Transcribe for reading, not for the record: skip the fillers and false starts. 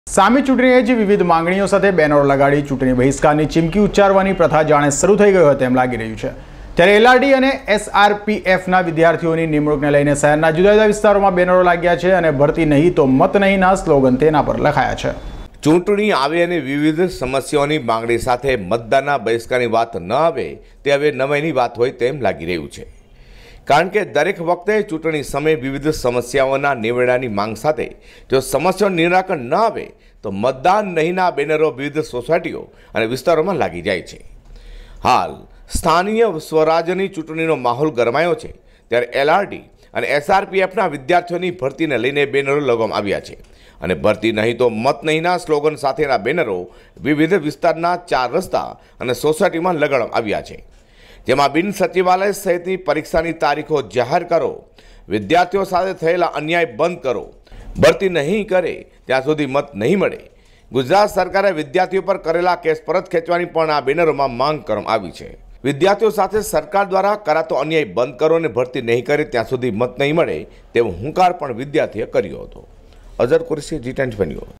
સામી ચૂંટણીએ જ વિવિધ માંગણીઓ સાથે બેનરો લગાડી ચૂંટણી બહિષ્કારની ચીમકી ઉચ્ચારવાની પ્રથા જાણે શરૂ થઈ ગઈ હોય તેમ લાગી રહ્યું છે। ત્યારે એલઆરડી અને એસઆરપીએફના વિદ્યાર્થીઓની નિમણૂકને લઈને શહેરના જુદા જુદા વિસ્તારોમાં બેનરો લાગ્યા છે અને ભરતી નહીં તો મત નહીંના સ્લોગન તેના પર લખાયા છે। ચૂંટણી આવે અને વિવિધ સમસ્યાઓની માંગણી સાથે મતદાનના બહિષ્કારની વાત ન આવે તે હવે નવાઈની વાત હોય તેમ લાગી રહ્યું છે, કારણ કે દરેક વખતે ચૂંટણી સમયે વિવિધ સમસ્યાઓના નિવેડવાની માંગ સાથે જો સમસ્યાનું નિરાકરણ ન આવે તો મતદાન નહીંના બેનરો વિવિધ સોસાયટીઓ અને વિસ્તારોમાં લાગી જાય છે। હાલ સ્થાનીય સ્વરાજ્યની ચૂંટણીનો માહોલ ગરમાયો છે, ત્યારે એલઆરડી અને એસઆરપીએફના વિદ્યાર્થીઓની ભરતીને લઈને બેનરો લગાવવામાં આવ્યા છે અને ભરતી નહીં તો મત નહીંના સ્લોગન સાથેના બેનરો વિવિધ વિસ્તારના 4 રસ્તા અને સોસાયટીમાં લગાડવામાં આવ્યા છે, જેમાં બિન સચિવાલય સહિતની પરીક્ષાની તારીખો જાહેર કરો, વિદ્યાર્થીઓ સાથે થયેલા અન્યાય બંધ કરો, ભરતી નહીં કરે ત્યાં સુધી મત નહીં મળે, ગુજરાત સરકારે વિદ્યાર્થીઓ પર કરેલા કેસ પરત ખેંચવાની પણ આ બેનરોમાં માંગ કરવામાં આવી છે। વિદ્યાર્થીઓ સાથે સરકાર દ્વારા કરાતો અન્યાય બંધ કરો અને ભરતી નહીં કરે ત્યાં સુધી મત નહીં મળે તેવો હુંકાર પણ વિદ્યાર્થીએ કર્યો હતો। Azhar Qureshi, G10 news.